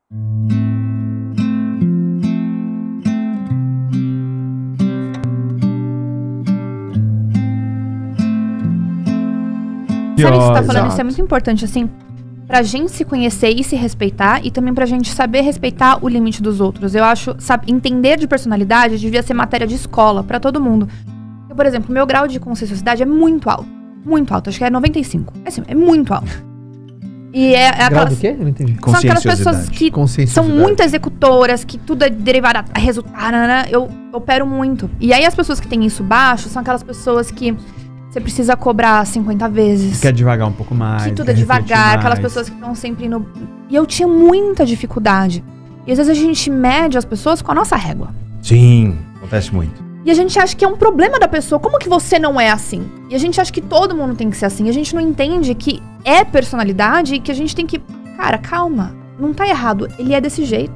Sabe o que você tá falando? Isso é muito importante, assim, pra gente se conhecer e se respeitar, e também pra gente saber respeitar o limite dos outros. Eu acho, sabe, entender de personalidade devia ser matéria de escola pra todo mundo. Porque, por exemplo, o meu grau de conscienciosidade é muito alto. Muito alto, acho que é 95. É assim, é muito alto. E é aquelas... do quê? Eu não entendi. São aquelas pessoas que são muito executoras, que tudo é derivado a resultar, né? Eu opero muito. E aí as pessoas que têm isso baixo são aquelas pessoas que você precisa cobrar 50 vezes. Quer devagar um pouco mais. Que tudo é devagar, aquelas pessoas que estão sempre no... E eu tinha muita dificuldade. E às vezes a gente mede as pessoas com a nossa régua. Sim, acontece muito. E a gente acha que é um problema da pessoa. Como que você não é assim? E a gente acha que todo mundo tem que ser assim. A gente não entende que é personalidade e que a gente tem que... Cara, calma. Não tá errado. Ele é desse jeito.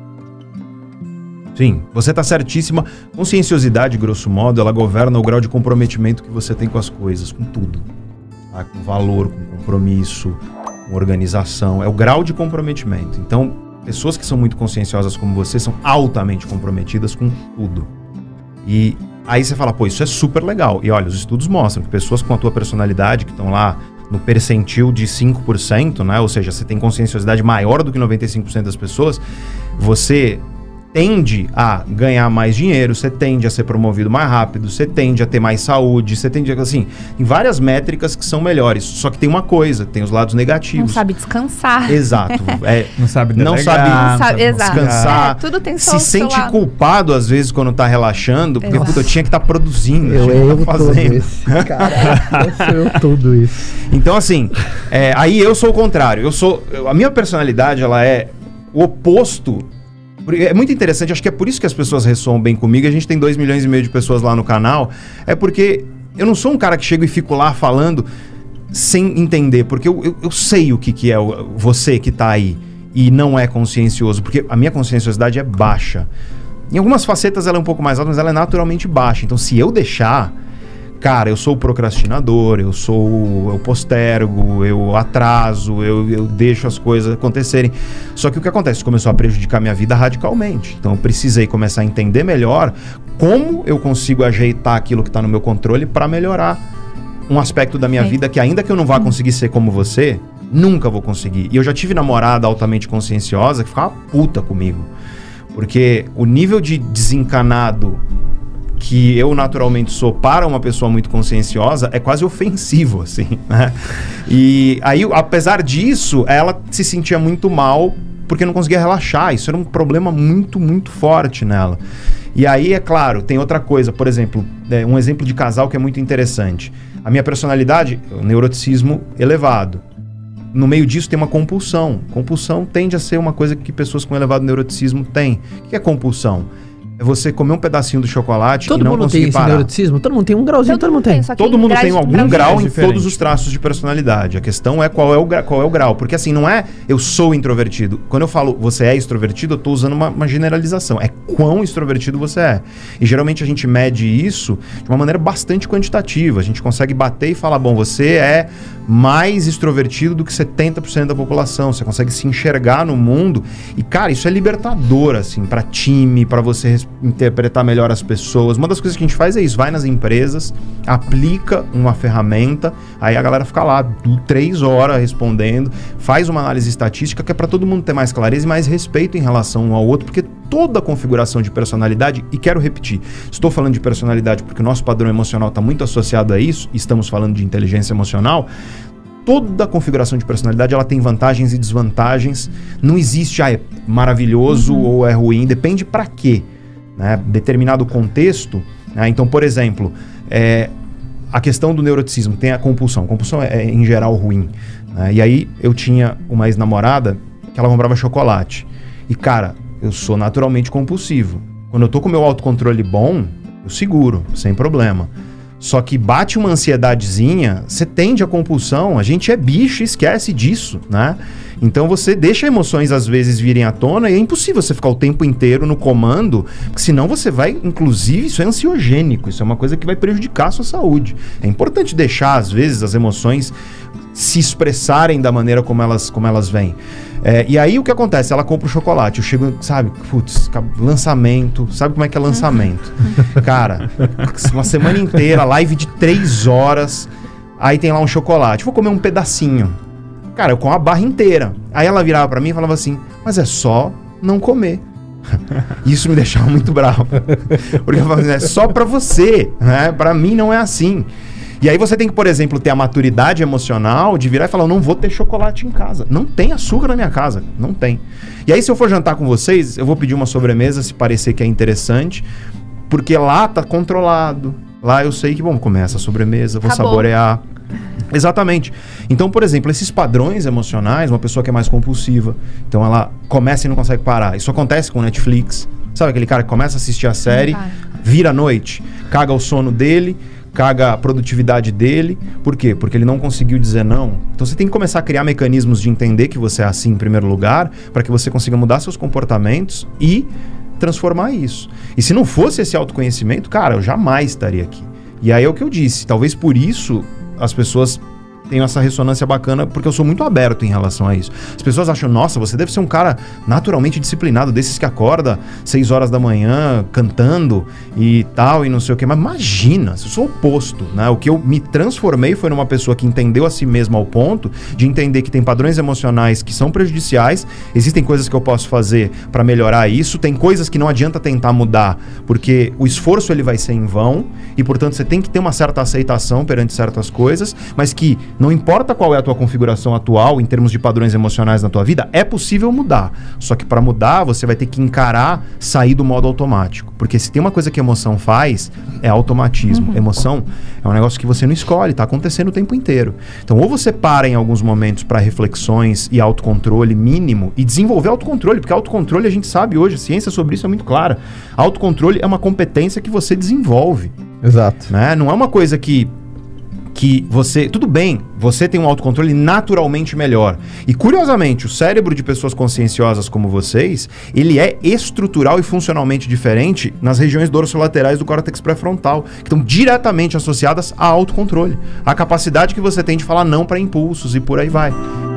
Sim, você tá certíssima. Conscienciosidade, grosso modo, ela governa o grau de comprometimento que você tem com as coisas, com tudo. Tá? Com valor, com compromisso, com organização. É o grau de comprometimento. Então, pessoas que são muito conscienciosas como você são altamente comprometidas com tudo. E aí você fala, pô, isso é super legal. E olha, os estudos mostram que pessoas com a tua personalidade, que estão lá no percentil de 5%, né? Ou seja, você tem conscienciosidade maior do que 95% das pessoas, você tende a ganhar mais dinheiro, você tende a ser promovido mais rápido, você tende a ter mais saúde, você tende a, assim, tem várias métricas que são melhores. Só que tem uma coisa, tem os lados negativos. Não sabe descansar. Exato. Não sabe delegar, não sabe descansar. Tudo tem só se sente culpado, às vezes, quando tá relaxando, porque, puta, eu tinha que estar produzindo. Eu fazendo isso. Caraca, eu tudo isso. Então, assim, aí eu sou o contrário. A minha personalidade, ela é o oposto. É muito interessante, acho que é por isso que as pessoas ressoam bem comigo. A gente tem 2,5 milhões de pessoas lá no canal. É porque eu não sou um cara que chego e fico lá falando sem entender. Porque eu sei o que é você que tá aí e não é consciencioso. Porque a minha conscienciosidade é baixa. Em algumas facetas ela é um pouco mais alta, mas ela é naturalmente baixa. Então, se eu deixar... Cara, eu sou o procrastinador, eu postergo, eu atraso, eu deixo as coisas acontecerem. Só que o que acontece? Isso começou a prejudicar minha vida radicalmente. Então eu precisei começar a entender melhor como eu consigo ajeitar aquilo que está no meu controle para melhorar um aspecto da minha vida que, ainda que eu não vá conseguir ser como você, nunca vou conseguir. E eu já tive namorada altamente conscienciosa que ficava puta comigo. Porque o nível de desencanado que eu naturalmente sou para uma pessoa muito conscienciosa é quase ofensivo, assim, né? E aí, apesar disso, ela se sentia muito mal porque não conseguia relaxar. Isso era um problema muito, muito forte nela. E aí, é claro, tem outra coisa. Por exemplo, um exemplo de casal que é muito interessante. A minha personalidade, o neuroticismo elevado. No meio disso tem uma compulsão. Compulsão tende a ser uma coisa que pessoas com elevado neuroticismo têm. O que é compulsão? É você comer um pedacinho do chocolate e não conseguir parar. Neuroticismo? Todo mundo tem um grauzinho, todo mundo tem. Todo mundo tem algum grau em todos os traços de personalidade. A questão é qual é o grau. Porque assim, não é eu sou introvertido. Quando eu falo você é extrovertido, eu estou usando uma generalização. É quão extrovertido você é. E geralmente a gente mede isso de uma maneira bastante quantitativa. A gente consegue bater e falar, bom, você é mais extrovertido do que 70% da população. Você consegue se enxergar no mundo. E, cara, isso é libertador, assim, para time, para você interpretar melhor as pessoas. Uma das coisas que a gente faz é isso, vai nas empresas, aplica uma ferramenta, aí a galera fica lá 3 horas respondendo, faz uma análise estatística que é para todo mundo ter mais clareza e mais respeito em relação um ao outro, porque toda a configuração de personalidade, e quero repetir, estou falando de personalidade porque o nosso padrão emocional está muito associado a isso, estamos falando de inteligência emocional. Toda a configuração de personalidade ela tem vantagens e desvantagens, não existe é maravilhoso ou é ruim, depende para quê. Né? Determinado contexto, né? Então, por exemplo, a questão do neuroticismo tem a compulsão. Compulsão é em geral ruim. Né? E aí eu tinha uma ex-namorada que ela comprava chocolate. E cara, eu sou naturalmente compulsivo. Quando eu tô com o meu autocontrole bom, eu seguro, sem problema. Só que bate uma ansiedadezinha, você tende à compulsão, a gente é bicho e esquece disso, né? Então você deixa emoções às vezes virem à tona e é impossível você ficar o tempo inteiro no comando, porque senão você vai, inclusive, isso é ansiogênico, isso é uma coisa que vai prejudicar a sua saúde. É importante deixar às vezes as emoções se expressarem da maneira como elas vêm. E aí o que acontece? Ela compra o chocolate, eu chego, sabe, putz, lançamento, sabe como é que é lançamento? Cara, uma semana inteira, live de 3 horas, aí tem lá um chocolate, vou comer um pedacinho. Cara, eu como a barra inteira. Aí ela virava pra mim e falava assim, mas é só não comer. Isso me deixava muito bravo. Porque eu falava assim, é só pra você, né? Pra mim não é assim. E aí você tem que, por exemplo, ter a maturidade emocional de virar e falar, eu não vou ter chocolate em casa. Não tem açúcar na minha casa. Não tem. E aí se eu for jantar com vocês, eu vou pedir uma sobremesa se parecer que é interessante, porque lá tá controlado. Lá eu sei que, bom, começa a sobremesa, vou saborear. Exatamente. Então, por exemplo, esses padrões emocionais, uma pessoa que é mais compulsiva, então ela começa e não consegue parar. Isso acontece com Netflix. Sabe aquele cara que começa a assistir a série, vira à noite, caga o sono dele, caga a produtividade dele. Por quê? Porque ele não conseguiu dizer não. Então você tem que começar a criar mecanismos de entender que você é assim em primeiro lugar, para que você consiga mudar seus comportamentos e transformar isso. E se não fosse esse autoconhecimento, cara, eu jamais estaria aqui. E aí é o que eu disse, talvez por isso as pessoas tenho essa ressonância bacana, porque eu sou muito aberto em relação a isso. As pessoas acham, nossa, você deve ser um cara naturalmente disciplinado, desses que acorda 6 horas da manhã, cantando e tal, e não sei o quê. Mas imagina, eu sou o oposto, né? O que eu me transformei foi numa pessoa que entendeu a si mesma ao ponto de entender que tem padrões emocionais que são prejudiciais, existem coisas que eu posso fazer para melhorar isso, tem coisas que não adianta tentar mudar, porque o esforço ele vai ser em vão, e portanto você tem que ter uma certa aceitação perante certas coisas, mas que não importa qual é a tua configuração atual em termos de padrões emocionais na tua vida, é possível mudar. Só que para mudar, você vai ter que encarar, sair do modo automático. Porque se tem uma coisa que emoção faz, é automatismo. Emoção é um negócio que você não escolhe, tá acontecendo o tempo inteiro. Então, ou você para em alguns momentos para reflexões e autocontrole mínimo, e desenvolver autocontrole, porque autocontrole a gente sabe hoje, a ciência sobre isso é muito clara. Autocontrole é uma competência que você desenvolve. Exato. Né? Não é uma coisa que você... Tudo bem, você tem um autocontrole naturalmente melhor. E, curiosamente, o cérebro de pessoas conscienciosas como vocês, ele é estrutural e funcionalmente diferente nas regiões dorsolaterais do córtex pré-frontal, que estão diretamente associadas a autocontrole. A capacidade que você tem de falar não para impulsos e por aí vai.